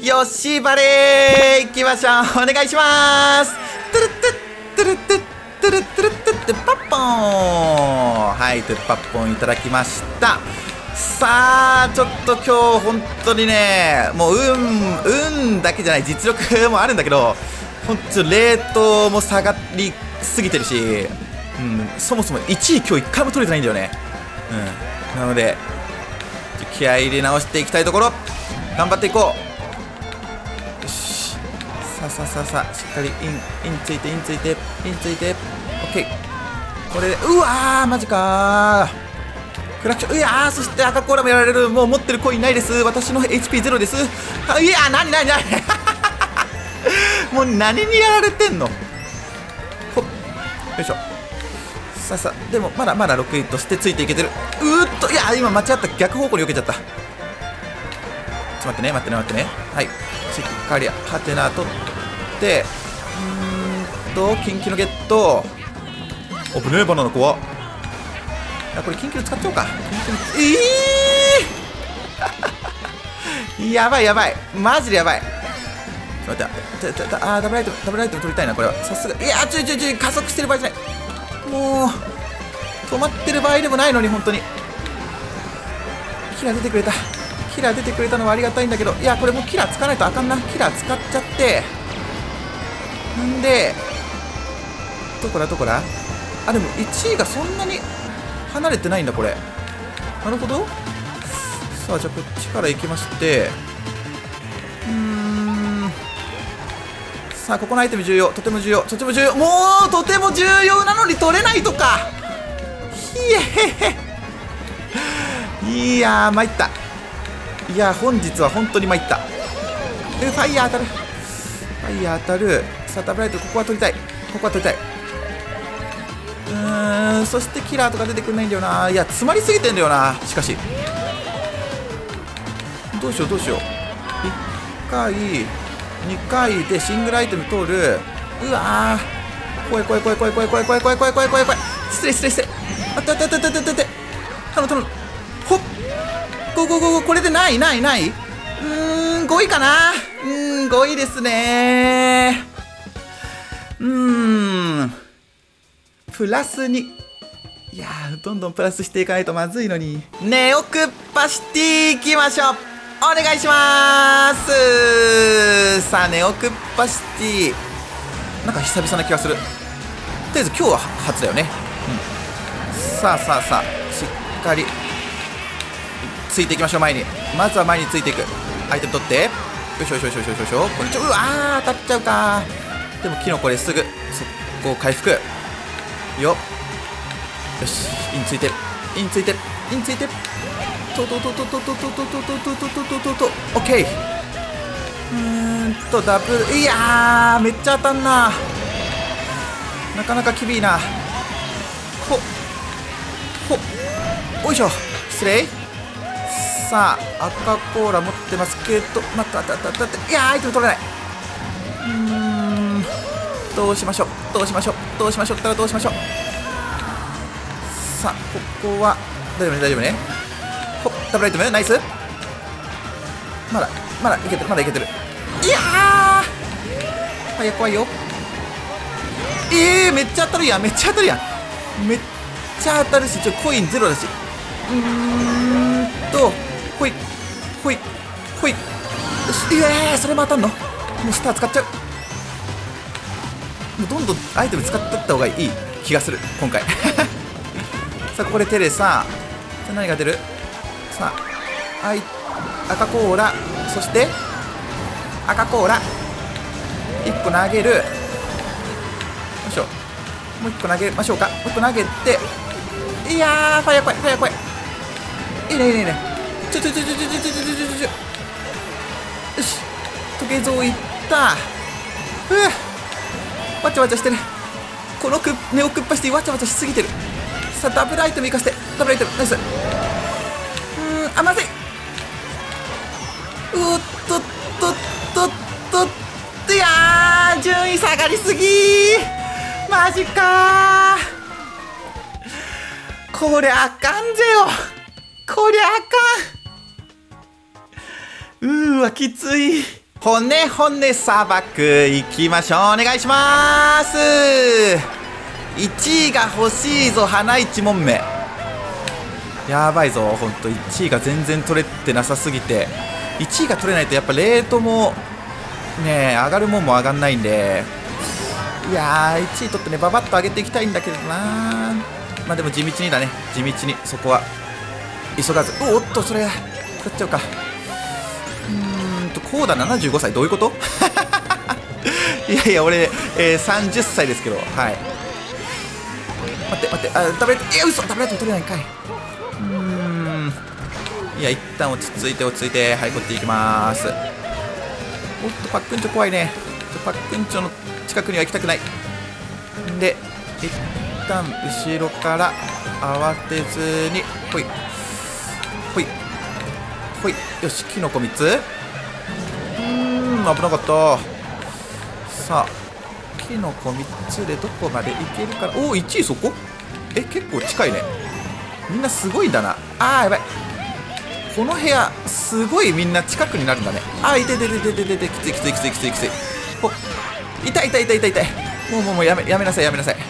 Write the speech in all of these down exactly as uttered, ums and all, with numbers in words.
よしバレー行きましょう。お願いします。トゥルットゥルットゥルットゥルットゥルットゥルットゥルッパッポン。はい、トゥルッパッポンいただきました。さあちょっと今日本当にね、もう運運だけじゃない実力もあるんだけど、本当冷凍も下がりすぎてるし、うん、そもそもいちい今日いっかいも取れてないんだよね。うん、なので気合い入れ直していきたいところ。頑張っていこう。よし、さあさあさあさあ、しっかりインインついてインついてインついて OK。 これでうわーマジかー、クラクション。いやー、そして赤コーラもやられる。もう持ってるコインないです。私の エイチピーゼロ です。あ、いやー、なになになにもう何にやられてんの。ほっ、よいしょ。さあさあ、でもまだまだろくいとしてついていけてる。うーっと、いやー、今間違った、逆方向に避けちゃった。ちょっと待ってね待ってね待ってね。はい、しっかりハテナ取って、うーんと緊急のゲット。おぶねえ、バナナ怖っ。あ、これ緊急使っちゃおうか。えーやばいやばい、マジでやばい。ちょっと待って、あーダブルアイテムダブルアイテム取りたいな。これはさすが。いやー、ちょいちょいちょい、加速してる場合じゃない。もう止まってる場合でもないのに。本当にキラー出てくれた。キラー出てくれたのはありがたいんだけど、いやこれもうキラー使わないとあかんな。キラー使っちゃって、んでどこだどこだ。あ、でもいちいがそんなに離れてないんだこれ。なるほど。さあじゃあこっちから行きまして、うーん、さあここのアイテム重要、とても重要、とても重要、もうとても重要なのに取れないとか。ひえへへ、いやー参った。いや本日は本当に参った。ファイヤー当たる、ファイヤー当たる。さあダブルライト、ここは取りたい、ここは取りたい。うーん、そしてキラーとか出てくんないんだよな。いや詰まりすぎてんだよな。しかしどうしようどうしよう。いっかいにかいでシングルアイテム通る。うわー、怖い怖い怖い怖い怖い怖い怖い怖い怖い怖い怖い怖い。失礼失礼失礼。あったあったあったあったあったあった。頼む頼む。ほっ、ゴーゴーゴーゴー。これでないないない。うーん、ごいかな。うーん、ごいですねー。うーん、プラスに。いやー、どんどんプラスしていかないとまずいのに。ネオクッパシティ行きましょう。お願いしまーす。さあネオクッパシティ、なんか久々な気がする。とりあえず今日は初だよね。うん、さあさあさあ、しっかりついていきましょう。前に、まずは前についていく。アイテム取って、よいしょよいしょよいしょよいしょ。これちょ、うわー、当たっちゃうか。でもキノコですぐ速攻回復よ。よし、インついてるインついてるインついてる。ととととととととととととととと。オッケー。うーんとダブル。いやー、めっちゃ当たんな。なかなか厳いな。ほっほっ、おいしょ、失礼。さあ赤コーラ持ってますけど、またたたたた、いやー、アイテム取れない。うーん、どうしましょうどうしましょうどうしましょうったらどうしましょう。さあここは大丈夫ね大丈夫ね。ほっ、ダブルアイテムナイス。まだまだいけてるまだいけてる。いやー、早く怖いよ。えー、めっちゃ当たるやんめっちゃ当たるやんめっちゃ当たるし、ちょコインゼロだし。うーんとほいほいほい。よし、いやー、それも当たんの。もうスター使っちゃう。もうどんどんアイテム使ってった方がいい気がする今回さあここでテレサ。さあ何が出る。さああい赤コーラ、そして赤コーラいっこ投げる。よいしょ、もういっこ投げましょうか。もういっこ投げて、いやー、ファイヤー怖いファイヤー怖い。いいねいいねいいね。ちょちょちょちょちょちょちょちょちょちょ。よし、時計像いった。うわ、わちゃわちゃしてる。このクネオクッパシティわちゃわちゃしすぎてる。さあダブルアイテムいかして、ダブルアイテムナイス。うーん、あ、まずい。うっとっとっとっとっと。いやー、順位下がりすぎー。マジかー、これあかんぜよ。こりゃあかん。うーわ、きつい。 骨骨砂漠行きましょう。お願いします。いちいが欲しいぞ、花いち問目。やばいぞ、ほんといちいが全然取れてなさすぎて、いちいが取れないとやっぱレートもね上がるもんも上がんないんで、いやーいちい取ってねババッと上げていきたいんだけどな。まあでも地道にだね、地道にそこは急がず。おっとそれ食っちゃうか。うーんとコーダななじゅうごさいどういうこといやいや俺、えー、さんじゅっさいですけど、はい。待って待って、あダブルいや嘘ダブル取れないんかい。うーんいや一旦落ち着いて落ち着いて、はいこっていきます。おっとパックンチョ怖いね。パックンチョの近くには行きたくないんで、一旦後ろから慌てずにほいほいほい。よしキノコみっつ。うーん危なかった。さあキノコみっつでどこまでいけるかな。おおいちいそこ。え結構近いね。みんなすごいんだな。あーやばい、この部屋すごいみんな近くになるんだね。あーいてててててててきついきついきついきついきつい。ほ痛い痛い痛い痛い痛い。もうもうもうやめやめなさいやめなさい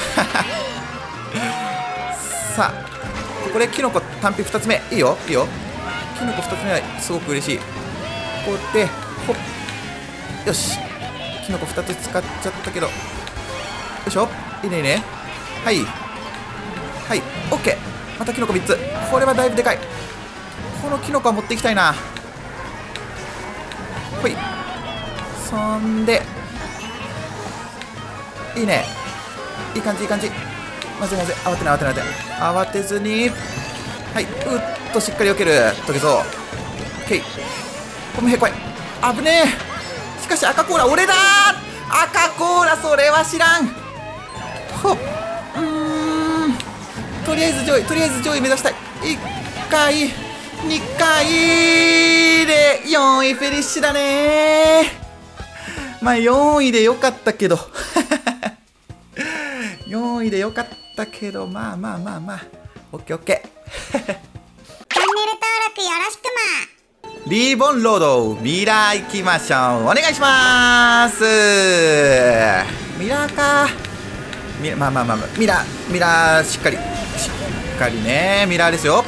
さあこれキノコ単品ふたつめいいよいいよ。キノコふたつめはすごく嬉しい。こうでほっよしキノコふたつ使っちゃったけど、よいしょいいねいいね。はいはいオッケー。またキノコみっつ。これはだいぶでかい。このキノコは持っていきたいな。ほいそんでいいねいい感じいい感じ。まずいまずい慌てない慌てない慌てずに、はいうっとしっかり避ける。解けそう。オッケー。このへこい危ねえ。しかし赤コーラ俺だー。赤コーラそれは知らん。ほっうーんとりあえず上位とりあえず上位目指したい。いっかいにかいでよんいフィニッシュだねー。まあよんいでよかったけどよんいでよかったけどまあまあまあまあオッケーオッケーチャンネル登録よろしくま。 リボンロードミラー行きましょう。お願いしまーす。ミラーかミラまあまあまあ、まあ、ミラーミラーしっかりしっかりねミラーですよ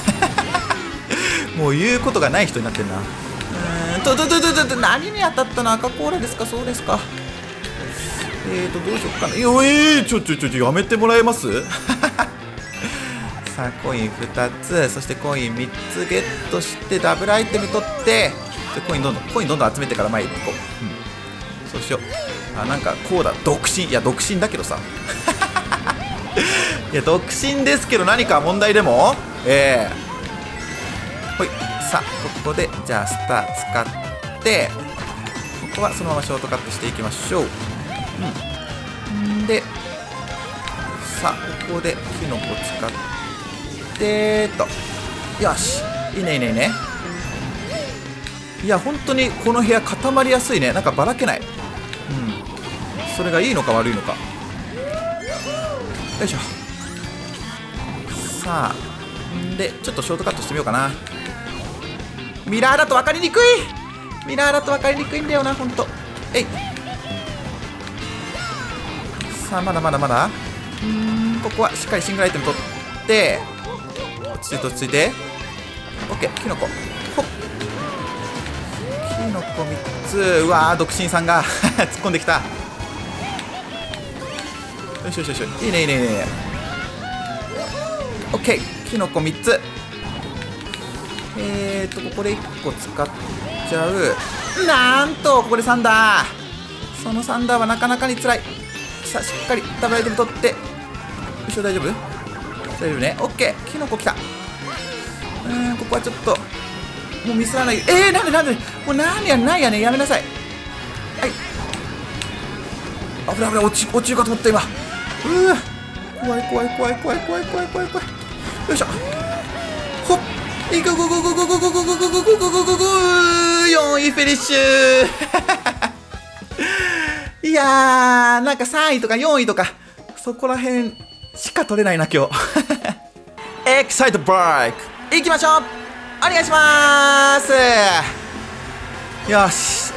もう言うことがない人になってるな。うーんとととととと何に当たったの。赤コーラですか。そうですか。えーとどうしよっかな。いやえー、ちょちょちょちょやめてもらえますさあコインふたつそしてコインみっつゲットしてダブルアイテム取ってコインどんどんコインどんどん集めてから前行こう、うん、そうしよう。あなんかこうだ独身いや独身だけどさいや独身ですけど何か問題でもええー、ほいさあここでじゃあスター使ってここはそのままショートカットしていきましょう。うんでさあここでキノコ使ってとよしいいねいいねいいね。いや本当にこの部屋固まりやすいね。なんかばらけない。うんそれがいいのか悪いのか。よいしょ。さあんでちょっとショートカットしてみようかな。ミラーだと分かりにくい。ミラーだと分かりにくいんだよなほんと。えいさあまだまだまだうーんここはしっかりシングルアイテム取って落ち着いて落ち着いて OK キノコほっキノコみっつ。うわー独身さんが突っ込んできた。よしよしよしいいねいいねいいね。 OK キノコみっつ。えーとここでいっこ使っちゃう。なんとここでサンダー。そのサンダーはなかなかにつらい。さあしっかりダブルアイテム取って後ろ大丈夫大丈夫ね。オッケーキノコきた。うーんここはちょっともうミスらない。えーなんでなんでもう何やないやねやめなさい。はい危ない危ない落ち落ちるかと思った今。うわ怖い怖い怖い怖い怖い怖い怖い怖い。よいしょほっいこごごごごごごごごごごごごごごごよんいフィニッシュいやーなんかさんいとかよんいとかそこら辺しか取れないな今日エキサイトバイクいきましょう。お願いしまーす。よし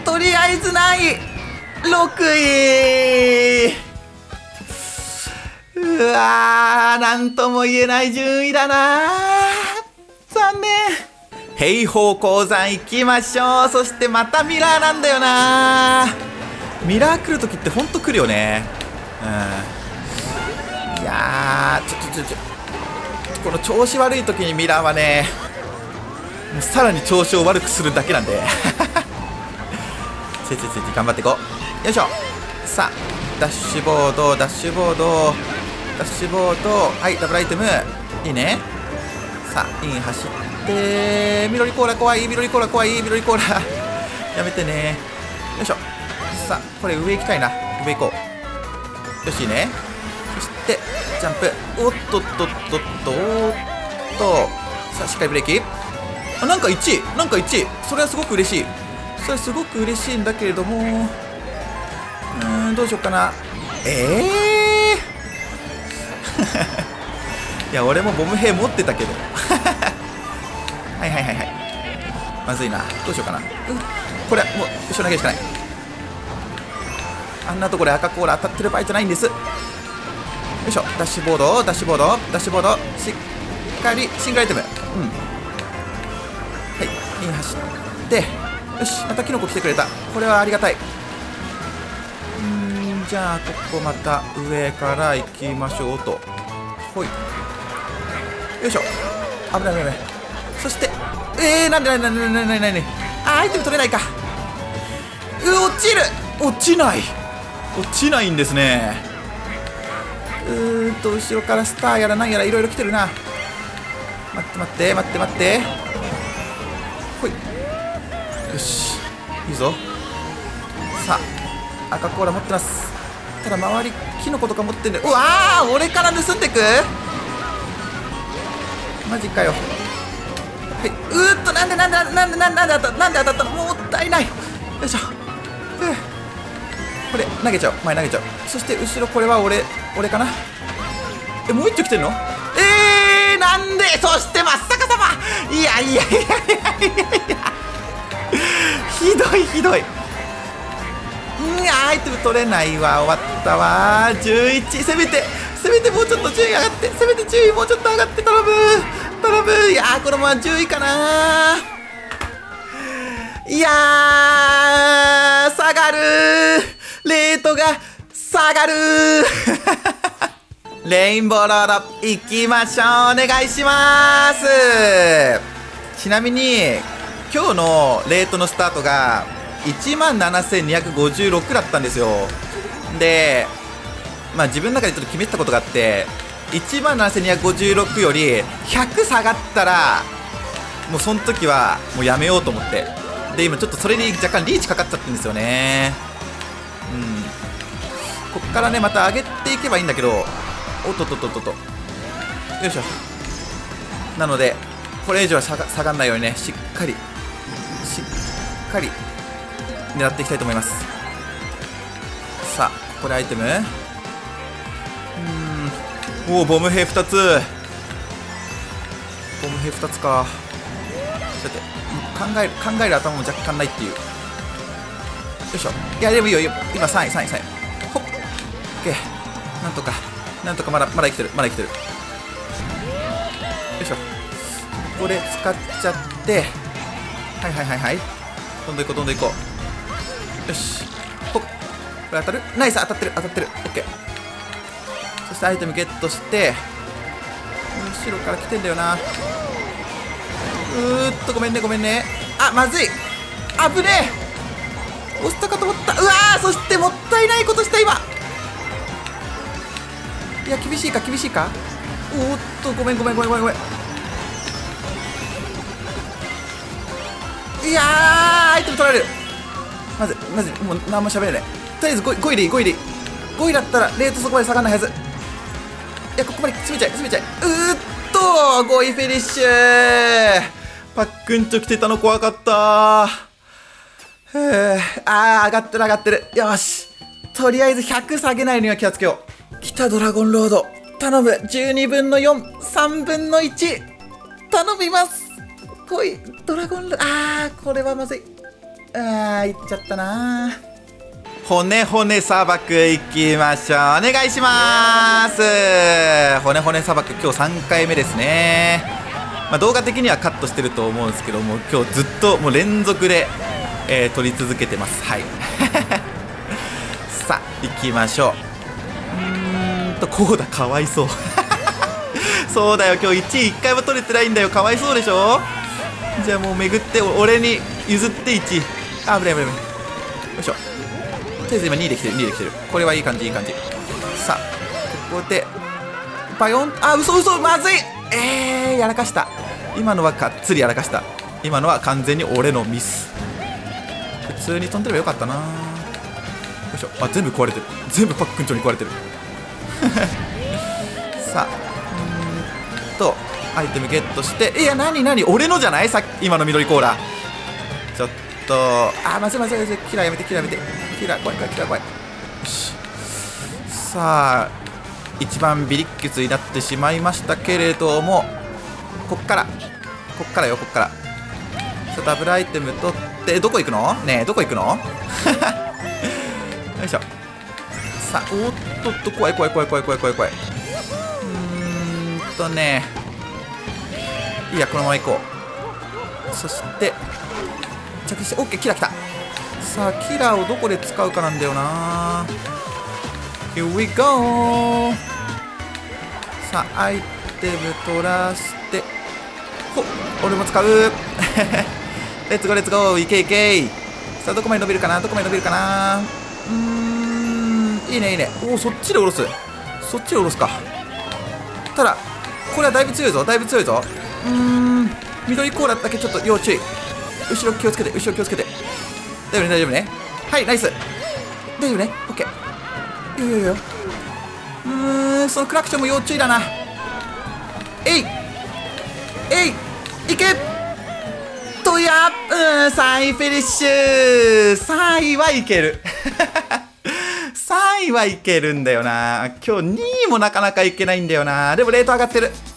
とりあえず何位 ?ろく 位。うわー、なんとも言えない順位だな。残念。平方鉱山行きましょう。そしてまたミラーなんだよな。ミラー来るときってほんと来るよね。うん。いやー、ちょちょちょちょ。この調子悪いときにミラーはね、もうさらに調子を悪くするだけなんで。ついついつい頑張っていこう。よいしょ。さあ、ダッシュボード、ダッシュボード。ダッシュボード、はい、ダブルアイテムいいね。さあ、イン走って緑コーラ怖い、緑コーラ怖い、緑コーラやめてね。よいしょ。さあ、これ上行きたいな。上行こう。よし、いいね。そしてジャンプ。おっとっとっとっとおっと。さあ、しっかりブレーキ。あ、なんかいちい、なんかいちい。それはすごく嬉しい。それすごく嬉しいんだけれども、うーん、どうしようかな。ええーいや、俺もボム兵持ってたけどはいはいはいはい、まずいな。どうしようかな。うん、これもう後ろ投げるしかない。あんなところで赤コーラ当たってる場合じゃないんです。よいしょ。ダッシュボード、ダッシュボード、ダッシュボード、しっかりシングルアイテム。うん、はい、イン走って、よし、またキノコ来てくれた。これはありがたい。うーん、じゃあここまた上から行きましょうと。ほい、よいしょ。危ない危ない危ない。そしてえー、なんでなんでなんでなんでなんでなんで、あ、アイテム取れないか。う、落ちる。落ちない、落ちないんですね。うーんと後ろからスターやらなんやらいろいろ来てるな。待って待って待って待って、ほい、よし、いいぞ。さあ、赤コーラ持ってます。ただ周りキノコとか持ってんで、うわー、俺から盗んでく。マジかよ。はい、うーっと、なんでなんでなんでなんでなんで当たったなんで当たったの。もったいない。よいしょ。これ投げちゃう、前投げちゃう。そして後ろこれは俺俺かな。え、もう一丁来てんの。えー、なんで。そして真っ逆さま。いやいやいやいやいやいやひどいひどい。ん、アイテム取れないわ。終わったわ。じゅういち。せめてせめてもうちょっと順位上がって、せめて順位もうちょっと上がって、頼む頼む。いやー、このままじゅういかな。いやー、下がるー、レートが下がるーレインボーロード行きましょう。お願いします。ちなみに今日のレートのスタートがいちまんななせんにひゃくごじゅうろくだったんですよ。で、まあ自分の中でちょっと決めてたことがあって、いちまんななせんにひゃくごじゅうろくよりひゃく下がったらもうその時はもうやめようと思って、で今ちょっとそれに若干リーチかかっちゃってるんですよね。うん、こっからねまた上げていけばいいんだけど、おっとっとっとっとっと、よいしょ。なのでこれ以上は下が下がんないようにね、しっかりしっかり狙っていきたいと思います。さあ、ここでアイテム、うーん、おお、ボム兵ふたつ、ボム兵ふたつか。だって考える考える頭も若干ないっていう。よいしょ。いやでもいいよいいよ、今さんいさんいさんい、ほっ、オッケー。なんとかなんとかまだまだ生きてる、まだ生きてる。よいしょ。これ使っちゃって、はいはいはいはい、どんどんいこうどんどんいこう。よし、ほっ、これ当たる、ナイス、当たってる当たってる、オッケー。そしてアイテムゲットして、後ろから来てんだよな。うーっと、ごめんねごめんね。あ、まずい、あぶねえ、押したかと思った。うわー、そしてもったいないことした今。いや、厳しいか厳しいか。おーっと、ごめんごめんごめんごめんごめん。いやー、アイテム取られる。まずまずもう何も喋れない。とりあえず ご, ごいでいいごいでいいごいだったらレートそこまで下がらないはず。いや、ここまで詰めちゃい詰めちゃい。うーっと、ごいフィニッシュ。パックンチョ来てたの怖かったー。ふー、あー、上がってる上がってる。よし、とりあえずひゃく下げないには気をつけよう。来た、ドラゴンロード頼む。じゅうにぶんのよん、さんぶんのいち頼みます。来いドラゴンロード。あー、これはまずい。あーいっちゃったなー。骨骨砂漠いきましょう。お願いしまーす。骨骨砂漠今日さんかいめですね。まあ、動画的にはカットしてると思うんですけども、今日ずっともう連続で、えー、撮り続けてます。はいさあ行きましょう。うーんとこうだ、かわいそうそうだよ、今日いちいいっかいも取れてないんだよ。かわいそうでしょ。じゃあもう巡って俺に譲っていちい。あ、危ない危ない危ない。よいしょ。とりあえず今にいできてる、にいできてる。これはいい感じいい感じ。さあここでバヨン、あ、嘘嘘、まずい。えー、やらかした。今のはがっつりやらかした。今のは完全に俺のミス。普通に飛んでればよかったな。よいしょ。あ、全部壊れてる。全部パックンチョに壊れてるさあうーんとアイテムゲットして、いや、なになに、俺のじゃない、さっき今の緑コーラ。ちょっと、あー、まずいまずいまずい、キラーやめて、キラーやめて、キラー怖い怖い、キラー怖い。よし、さあ一番ビリッキュツになってしまいましたけれども、こっからこっからよ、こっから。ちょっとダブルアイテム取って、どこ行くのねえ、どこ行くのよいしょ。さあ、おっとっと、怖い怖い怖い怖い怖い怖い怖い。うーんとね、いいや、このまま行こう。そして着地して、オッケー、キラー来た。さあキラーをどこで使うかなんだよな。 Here we go。 さあアイテム取らしてほっ、俺も使うレッツゴーレッツゴー、いけいけ。さあどこまで伸びるかな、どこまで伸びるかな。うーん、いいねいいね。おお、そっちで下ろす、そっちで下ろすか。ただこれはだいぶ強いぞ、だいぶ強いぞ。うーん、緑コーラだけちょっと要注意。後ろ気をつけて、後ろ気をつけて。大丈夫ね、大丈夫ね。はい、ナイス。大丈夫ね、オッケー。いいよいいよ。うーん、そのクラクションも要注意だな。えいえい、いけと、やっ、うん、さんいフィニッシュ。さんいはいけるさんいはいけるんだよな。今日にいもなかなかいけないんだよな。でもレート上がってる。